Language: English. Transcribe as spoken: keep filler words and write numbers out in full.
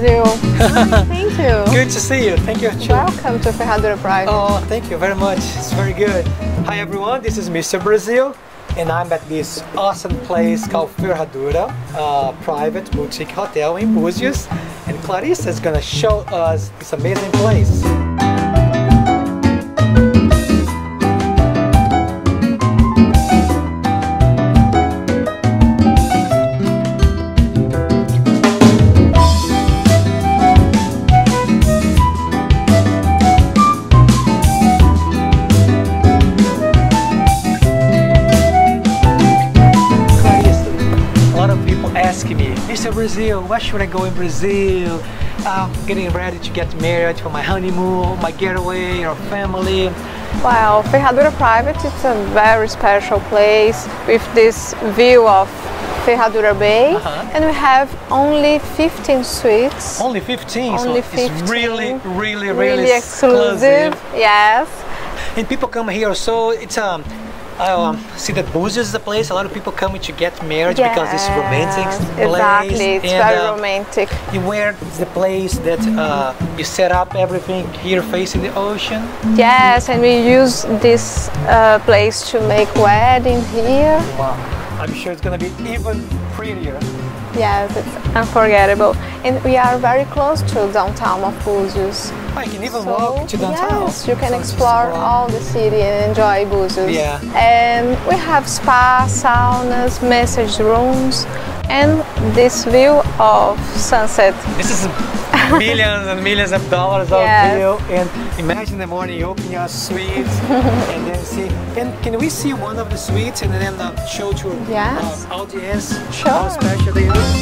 Brazil. Hi, thank you. Good to see you. Thank you. Welcome to Ferradura Private. Oh, thank you very much. It's very good. Hi everyone, this is Mister Brazil, and I'm at this awesome place called Ferradura uh, Private Boutique Hotel in Buzios, and Clarissa is gonna show us this amazing place. Asking me, Mister Brazil, where should I go in Brazil? I'm getting ready to get married for my honeymoon, my getaway, or family. Well, Ferradura Private is a very special place with this view of Ferradura Bay, uh-huh. and we have only fifteen suites. Only fifteen? Only so fifteen. It's really, really, really, really exclusive. exclusive. Yes. And people come here, so it's um. I um, see that Buzios is the place. A lot of people come to get married yes, because it's romantic place. Exactly, it's and, very uh, romantic. And where is the place that uh, you set up everything here facing the ocean? Yes, and we use this uh, place to make wedding here. Wow, I'm sure it's going to be even prettier. Yes, it's unforgettable. And we are very close to downtown of Buzios. Oh, you can even so, walk to downtown. Yes, you can so explore all the city and enjoy Buzios. Yeah. And we have spa, saunas, massage rooms, and this view of sunset. This is millions and millions of dollars of yes. view. And imagine in the morning you open your suite and then see. And can we see one of the suites and then uh, show to yes. our audience sure. how special they are?